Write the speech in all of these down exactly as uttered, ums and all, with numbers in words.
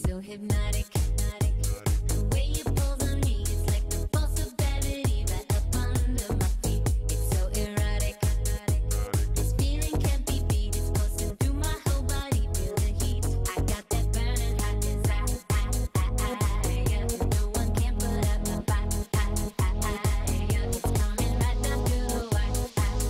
so hypnotic. The way you pulls on me, it's like the pulse of gravity right up under my feet. It's so erotic. This feeling can't be beat. It's coursing through my whole body. Feel the heat. I got that burning hot desire. Yeah, no one can put out my fire. Yeah, it's coming right down to the wire.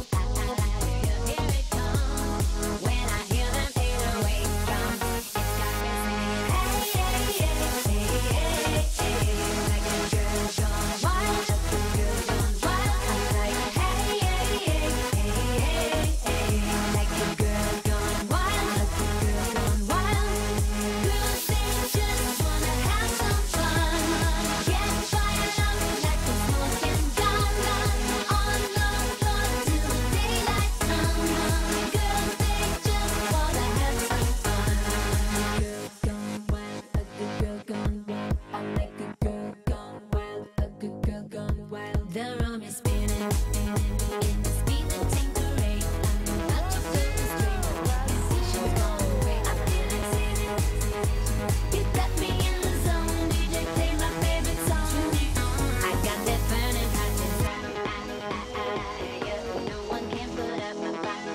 Yeah, here it comes. When I hear them eight oh eight drums, it's got me singing, hey, hey, hey, hey, hey, hey. Like a girl gone wild, a girl gone wild. I'm like, hey, hey, hey, hey, hey, hey. Like a girl gone wild, a girl gone wild. Girls, they just wanna have some fun. Get fired up like the smoking gun. On the floor till the daylight comes. Girls, they just wanna have some fun. Girl gone wild, a good girl gone wild. I like a girl gone wild, a good girl gone wild. The room is spinning, in the speed that takes the rate. I'm about to flip the string, the decision's gone away. I feel like singing. You got me in the zone, D J play my favorite song. I got that burning hot desire. Yeah, no one can put up my fire.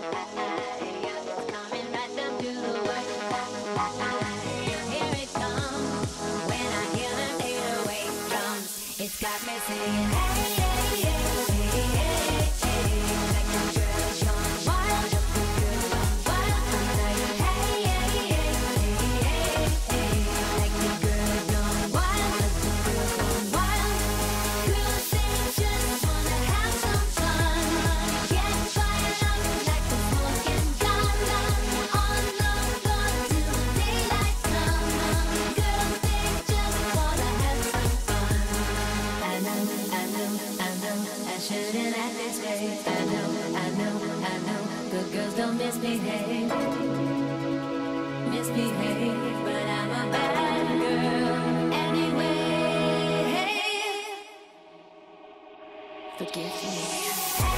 Yeah, it's coming right down to the wire. Yeah, here it comes. When I hear them eight oh eight drums, it's got me singing, hey, hey, hey, hey, hey, hey. Like a girl gone wild, a girl gone wild. I'm like, hey, hey, hey, hey, hey, hey. Like a girl gone wild, a girl gone wild. Girls, they just wanna have some fun. Get fired up like the smoking gun. On the floor till the daylight comes. Girls, they just wanna have some fun. I know, I know, I know, I shouldn't act this way. I know, I know, I know, good girls don't misbehave, misbehave, but I'm a bad girl anyway. Forgive me.